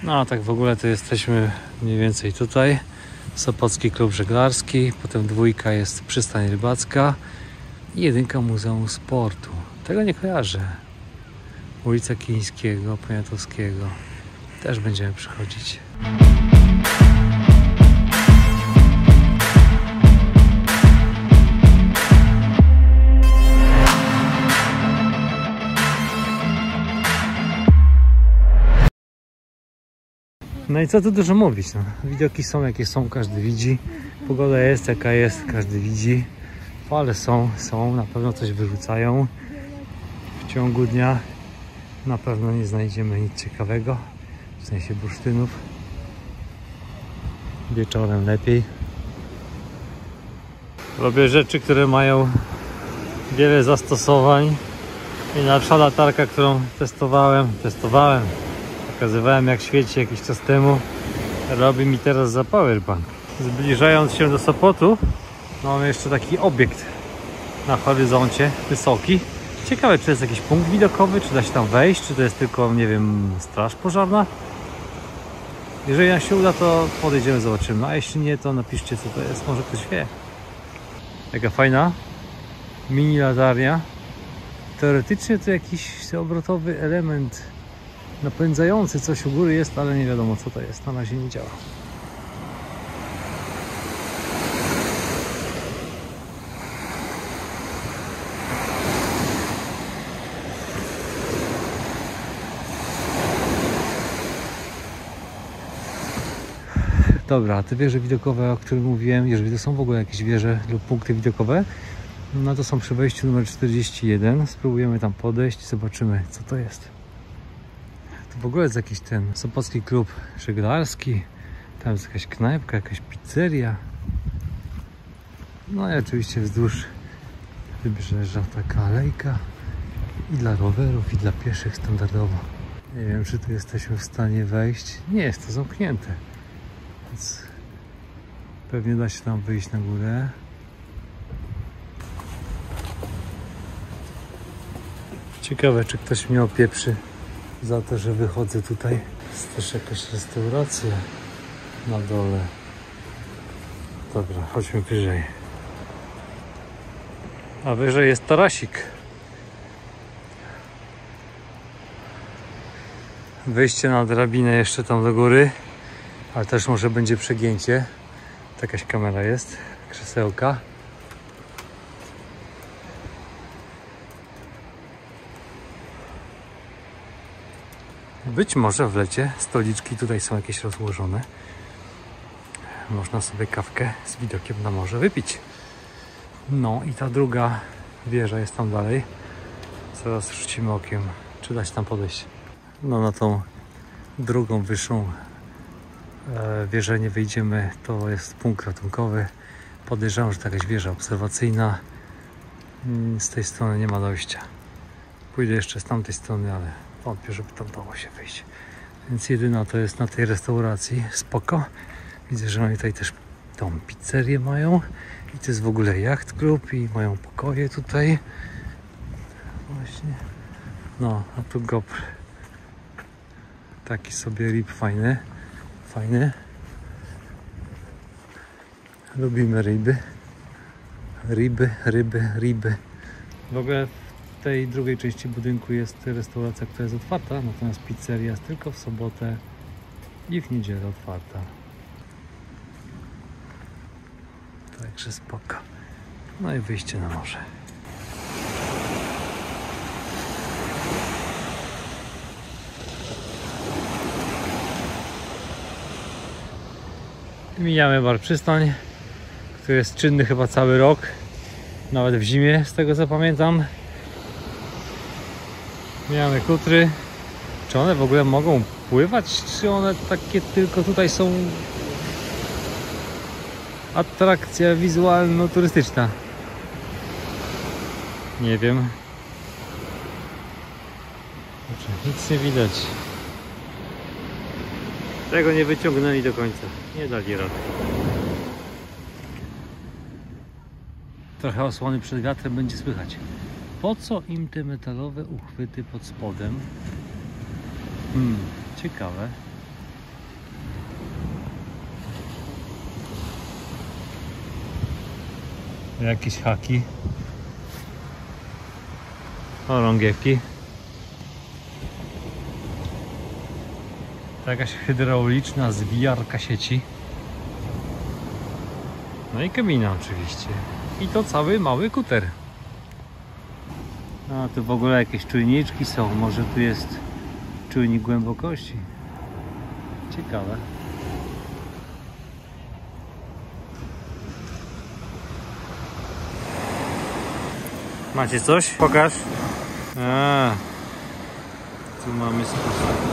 No a tak w ogóle to jesteśmy mniej więcej tutaj. Sopocki Klub Żeglarski, potem 2 jest Przystań Rybacka i 1 Muzeum Sportu. Tego nie kojarzę. Ulica Kińskiego, Poniatowskiego. Też będziemy przychodzić. No i co tu dużo mówić, no. Widoki są jakie są, każdy widzi. Pogoda jest jaka jest, każdy widzi. Fale są, na pewno coś wyrzucają. W ciągu dnia na pewno nie znajdziemy nic ciekawego, w sensie bursztynów. Wieczorem lepiej. Robię rzeczy, które mają wiele zastosowań. I najlepsza latarka, którą testowałem, pokazywałem jak świeci jakiś czas temu, robi mi teraz za powerbank. Zbliżając się do Sopotu, mamy jeszcze taki obiekt na horyzoncie, wysoki. Ciekawe, czy jest jakiś punkt widokowy, czy da się tam wejść, czy to jest tylko, nie wiem, straż pożarna. Jeżeli nam się uda, to podejdziemy, zobaczymy, a jeśli nie, to napiszcie, co to jest, może ktoś wie. Taka fajna mini latarnia. Teoretycznie to jakiś obrotowy element napędzający coś u góry jest, ale nie wiadomo co to jest, na razie nie działa. Dobra, a te wieże widokowe, o których mówiłem, jeżeli to są w ogóle jakieś wieże lub punkty widokowe, no to są przy wejściu numer 41. Spróbujemy tam podejść i zobaczymy, co to jest. To w ogóle jest jakiś ten Sopocki Klub Żeglarski. Tam jest jakaś knajpka, jakaś pizzeria. No i oczywiście wzdłuż wybrzeża taka alejka. I dla rowerów, i dla pieszych standardowo. Nie wiem, czy tu jesteśmy w stanie wejść. Nie jest to zamknięte. Więc pewnie da się tam wyjść na górę. Ciekawe, czy ktoś mnie opieprzy za to, że wychodzę tutaj. Jest też jakaś restauracja na dole. Dobra, chodźmy wyżej. A wyżej jest tarasik. Wyjście na drabinę jeszcze tam do góry, ale też może będzie przegięcie. Jakaś kamera jest, krzesełka. Być może w lecie stoliczki tutaj są jakieś rozłożone. Można sobie kawkę z widokiem na morze wypić. No i ta druga wieża jest tam dalej. Zaraz rzucimy okiem, czy da się tam podejść. No na tą drugą wyższą wieżę nie wyjdziemy. To jest punkt ratunkowy. Podejrzewam, że to jakaś wieża obserwacyjna. Z tej strony nie ma dojścia. Pójdę jeszcze z tamtej strony, ale wątpię, żeby tam dało się wyjść. Więc jedyna to jest na tej restauracji. Spoko. Widzę, że oni tutaj też tą pizzerię mają. I to jest w ogóle jacht klub i mają pokoje tutaj. Właśnie. No, a tu gopr. Taki sobie rib fajny. Fajny. Lubimy ryby. Ryby. W ogóle w tej drugiej części budynku jest restauracja, która jest otwarta, natomiast pizzeria jest tylko w sobotę i w niedzielę otwarta. Także spoko. No i wyjście na morze. Mijamy bar Przystań, który jest czynny chyba cały rok, nawet w zimie, z tego co pamiętam. Mijamy kutry. Czy one w ogóle mogą pływać, czy one takie tylko tutaj są atrakcja wizualno-turystyczna? Nie wiem. Nic nie widać. Tego nie wyciągnęli do końca. Nie dali rady. Trochę osłony przed wiatrem będzie słychać. Po co im te metalowe uchwyty pod spodem? Ciekawe. Jakieś haki. Chorągiewki. To jakaś hydrauliczna zwijarka sieci. No i kabina oczywiście. I to cały mały kuter. A tu w ogóle jakieś czujniczki są. Może tu jest czujnik głębokości. Ciekawe. Macie coś? Pokaż. Tu mamy sposób.